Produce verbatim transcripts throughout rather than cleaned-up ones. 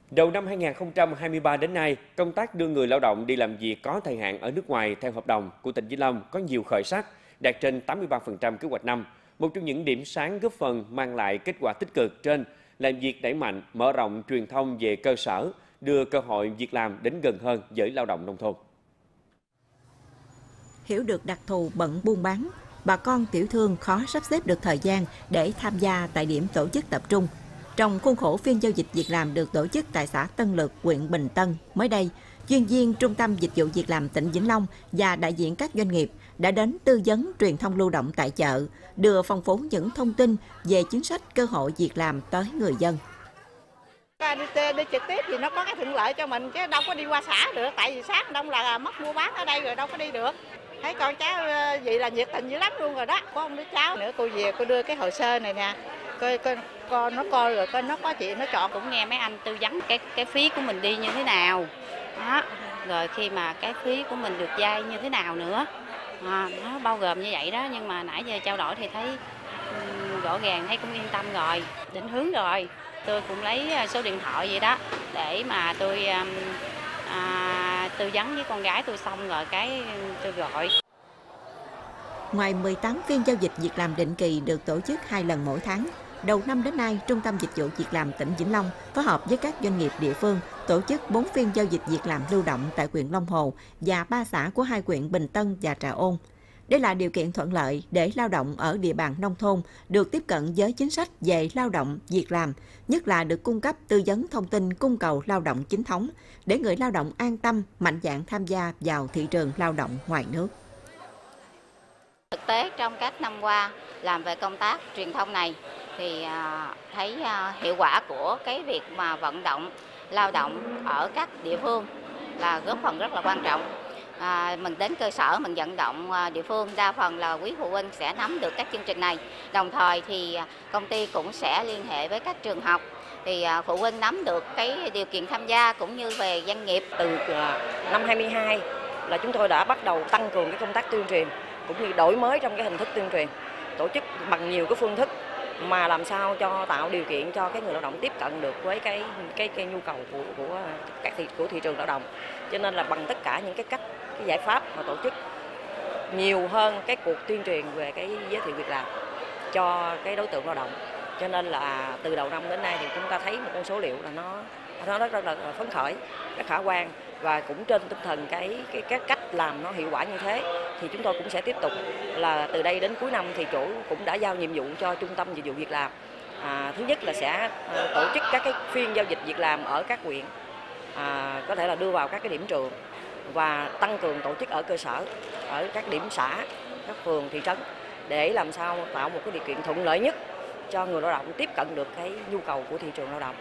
Đầu năm hai nghìn không trăm hai mươi ba đến nay, công tác đưa người lao động đi làm việc có thời hạn ở nước ngoài theo hợp đồng của tỉnh Vĩnh Long có nhiều khởi sắc, đạt trên tám mươi ba phần trăm kế hoạch năm. Một trong những điểm sáng góp phần mang lại kết quả tích cực trên là việc đẩy mạnh, mở rộng truyền thông về cơ sở, đưa cơ hội việc làm đến gần hơn với lao động nông thôn. Hiểu được đặc thù bận buôn bán, bà con tiểu thương khó sắp xếp được thời gian để tham gia tại điểm tổ chức tập trung. Trong khuôn khổ phiên giao dịch việc làm được tổ chức tại xã Tân Lược, huyện Bình Tân, mới đây, chuyên viên Trung tâm Dịch vụ Việc làm tỉnh Vĩnh Long và đại diện các doanh nghiệp đã đến tư vấn truyền thông lưu động tại chợ, đưa phong phú những thông tin về chính sách cơ hội việc làm tới người dân. Đi, đi trực tiếp thì nó có cái thuận lợi cho mình chứ đâu có đi qua xã được, tại vì sáng đông là mất mua bán ở đây rồi đâu có đi được. Thấy con cháu vậy là nhiệt tình dữ lắm luôn rồi đó. Có ông đứa cháu nữa, cô về cô đưa cái hồ sơ này nè, coi coi con nó coi rồi coi nó có chị nó chọn. Cũng nghe mấy anh tư vấn cái cái phí của mình đi như thế nào đó, rồi khi mà cái phí của mình được vay như thế nào nữa, à, nó bao gồm như vậy đó. Nhưng mà nãy giờ trao đổi thì thấy um, rõ ràng, thấy cũng yên tâm rồi, định hướng rồi. Tôi cũng lấy số điện thoại vậy đó để mà tôi um, à, tư vấn với con gái tôi, xong rồi cái tôi gọi. Ngoài mười tám phiên giao dịch việc làm định kỳ được tổ chức hai lần mỗi tháng, đầu năm đến nay, Trung tâm Dịch vụ Việc làm tỉnh Vĩnh Long phối hợp với các doanh nghiệp địa phương tổ chức bốn phiên giao dịch việc làm lưu động tại huyện Long Hồ và ba xã của hai huyện Bình Tân và Trà Ôn. Đây là điều kiện thuận lợi để lao động ở địa bàn nông thôn được tiếp cận với chính sách về lao động, việc làm, nhất là được cung cấp tư vấn thông tin cung cầu lao động chính thống, để người lao động an tâm, mạnh dạn tham gia vào thị trường lao động ngoài nước. Thực tế trong các năm qua làm về công tác truyền thông này thì thấy hiệu quả của cái việc mà vận động lao động ở các địa phương là góp phần rất là quan trọng. À, mình đến cơ sở mình vận động địa phương, đa phần là quý phụ huynh sẽ nắm được các chương trình này. Đồng thời thì công ty cũng sẽ liên hệ với các trường học thì phụ huynh nắm được cái điều kiện tham gia cũng như về doanh nghiệp. Từ năm hai mươi hai là chúng tôi đã bắt đầu tăng cường cái công tác tuyên truyền cũng như đổi mới trong cái hình thức tuyên truyền, tổ chức bằng nhiều cái phương thức mà làm sao cho tạo điều kiện cho cái người lao động tiếp cận được với cái cái, cái nhu cầu của của các thị của thị trường lao động. Cho nên là bằng tất cả những cái cách, cái giải pháp mà tổ chức nhiều hơn cái cuộc tuyên truyền về cái giới thiệu việc làm cho cái đối tượng lao động. Cho nên là từ đầu năm đến nay thì chúng ta thấy một con số liệu là nó nó rất, rất là phấn khởi, rất khả quan, và cũng trên tinh thần cái cái cái cách làm nó hiệu quả như thế thì chúng tôi cũng sẽ tiếp tục là từ đây đến cuối năm thì chủ cũng đã giao nhiệm vụ cho Trung tâm Dịch vụ Việc làm. À, thứ nhất là sẽ tổ chức các cái phiên giao dịch việc làm ở các huyện, à, có thể là đưa vào các cái điểm trường và tăng cường tổ chức ở cơ sở, ở các điểm xã, các phường, thị trấn để làm sao tạo một cái điều kiện thuận lợi nhất cho người lao động tiếp cận được cái nhu cầu của thị trường lao động.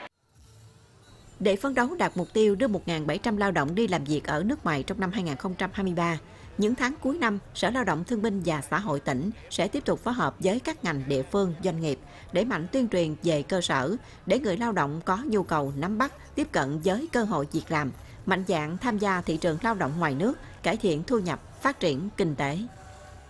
Để phấn đấu đạt mục tiêu đưa một nghìn bảy trăm lao động đi làm việc ở nước ngoài trong năm hai nghìn không trăm hai mươi ba, những tháng cuối năm, Sở Lao động Thương binh và Xã hội tỉnh sẽ tiếp tục phối hợp với các ngành địa phương, doanh nghiệp đẩy mạnh tuyên truyền về cơ sở để người lao động có nhu cầu nắm bắt, tiếp cận với cơ hội việc làm, mạnh dạn tham gia thị trường lao động ngoài nước, cải thiện thu nhập, phát triển kinh tế.